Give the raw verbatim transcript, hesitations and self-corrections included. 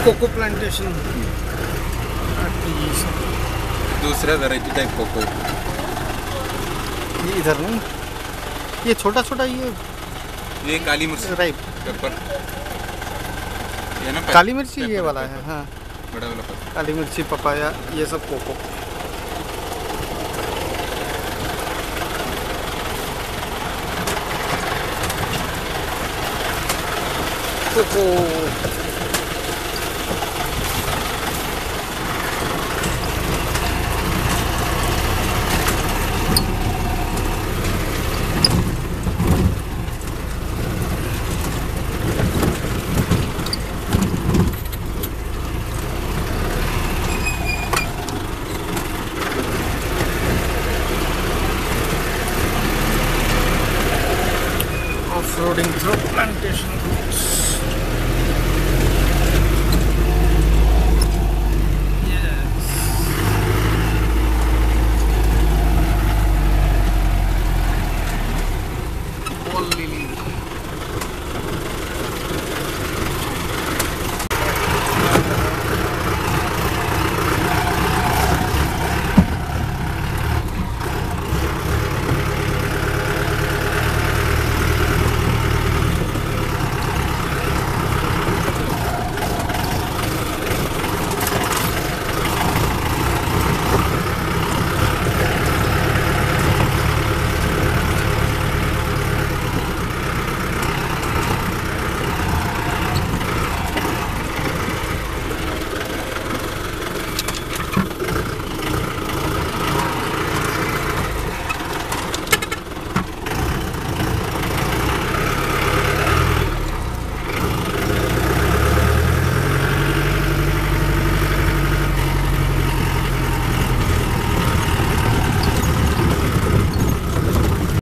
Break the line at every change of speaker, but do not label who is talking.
Cocoa plantation,
दूसरा variety type cocoa.
ये इधर नहीं, ये छोटा छोटा, ये
ये काली मिर्च
राइट
पेपर, ये ना
काली मिर्ची ये वाला है। हाँ,
बड़ा वाला पेपर।
काली मिर्ची, पपाया, ये सब cocoa. Cocoa off-roading through plantation routes.